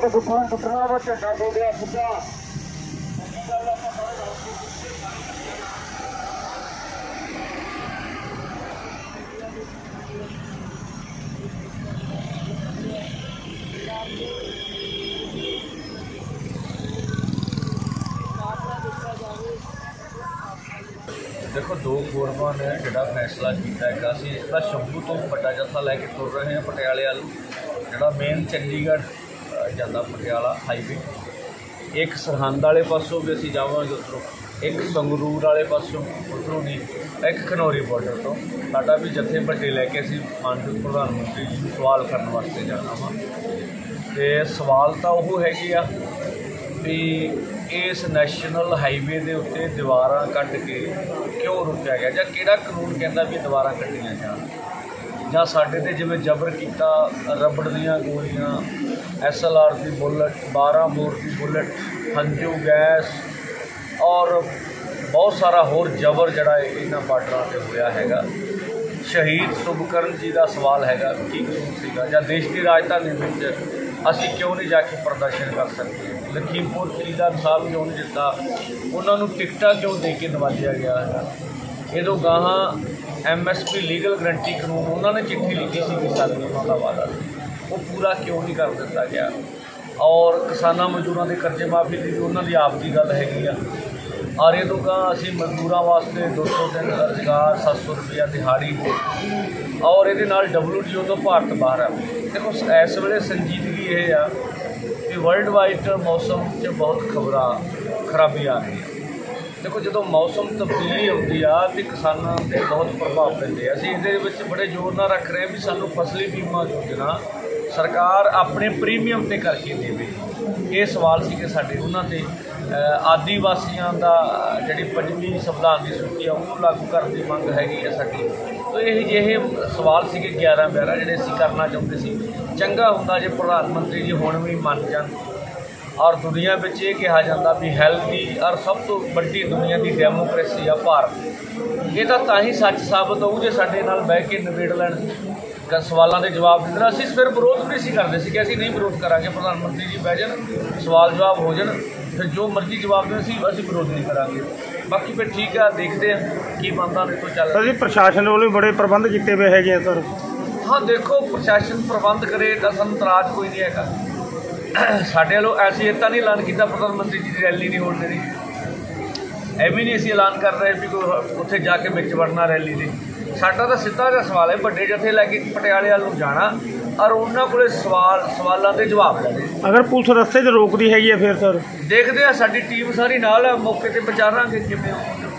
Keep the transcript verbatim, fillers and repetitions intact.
तो दुकान टुटना वा झंडा हो गया सीधा देखो दो फोरमां ने जिहड़ा फैसला किया है असीं इसका शंभू तो बड़ा जत्था लैके तुर रहे हैं पटियाले वाल जिहड़ा मेन चंडीगढ़ जाता पटियाला हाईवे एक सरहंद वाले पासों भी असीं जावांगे उधरों एक संगरूर वाले पासों उधरों भी एक खनौरी बॉर्डर तो साडा भी जत्थे बड़े लैके असीं मानयोग प्रधानमंत्री जी नूं सवाल करन वास्ते जाना वा ते सवाल तो वो हैगे आ भी इस नैशनल हाईवे के उत्ते दीवारां कट के क्यों रोकया गया जां किहड़ा कानून कहता भी दीवारां कट्टियां जाण जां साडे ते जिवें जबर कीता रबड़ दीयां गोलियां एस एल आर की बुलेट बारह बोर की बुलेट हंजू गैस और बहुत सारा होर जबर जिहड़ा इन्हां बार्डरां ते होया हैगा। शहीद सुभकरण जी का सवाल हैगा की कसूर सीगा जां देश की राजधानी विच असीं क्यों नहीं जाके प्रदर्शन कर सकते। लखीमपुर खीरीदार साहब क्यों नहीं दिता उन्होंने टिकटा क्यों दे के नवाजा गया है। इदों गाहां M S P legal guarantee कानून उन्होंने चिट्ठी लिखी सी कि सानूं उन्होंने वादा वो पूरा क्यों नहीं कर दिता गया। और किसानां मजदूरों के कर्जे माफी की भी उन्होंने आप की गल हैगी आ और इदों गाहां असीं मजदूरों वास्ते दो सौ दिन रोजगार सत्त सौ रुपया दिहाड़ी और ये डबल्यू टी ओ तो भारत बाहर है। देखो इस वेले संजीदगी ये आ कि वर्ल्ड वाइड मौसम च बहुत खबर खराबी आ रही है। देखो जो मौसम तब्दीली आती आ तो किसानों पर बहुत प्रभाव पैंदे असीं इहदे विच बड़े जोर नाल रख रहे हैं भी सानूं फसली बीमा योजना सरकार अपने प्रीमियम ते करके देवे। ये सवाल सी कि साडे उन्हां ते आदिवासियों का जी पंजवीं संविधान की सूची है वो लागू करने की मंग हैगी है साडी। तो यही ਜਿਹੇ सवाल से ग्यारह बारह ਜਿਹੜੇ ਅਸੀਂ करना चाहते सी चंगा हुंदा जे प्रधानमंत्री जी हुण भी मन जान और दुनिया में ये कहा जाता भी हैल्दी और सब तो बड़ी दुनिया की डेमोक्रेसी आ भारत। ये तो ही सच साबित होऊ जे साडे नाल बह के निबेड़ लैण सवालों के जवाब देना। असीं फिर विरोध भी सी करते सी कि असीं नहीं विरोध करांगे प्रधानमंत्री जी बह जाण सवाल जवाब हो जाण फिर जो मर्जी जवाब दें असीं असीं विरोध नहीं करांगे। बाकी फिर ठीक है देखते हैं की बनता नहीं तो चल सर जी प्रशासन वालों बड़े प्रबंध किए हुए है सर। हाँ देखो प्रशासन प्रबंध करे तो सानूं इतराज कोई नहीं है। साडे वालों ऐसी इतना नहीं ऐलान किया प्रधानमंत्री जी की रैली नहीं होने दी यह भी नहीं असीं ऐलान कर रहे भी कोई उत्थे जाके विच वड़ना रैली दे। साडा तो सीधा जिहा सवाल है बड़े जत्थे लैके पटियाले वाल नूं जाना और उन्होंने को सवाल सवालों के जवाब लेने। अगर पुलिस रस्ते च रोकती हैगी है फिर सर देखते हैं साडी टीम सारी नाल है मौके पर पहुँचावांगे किवें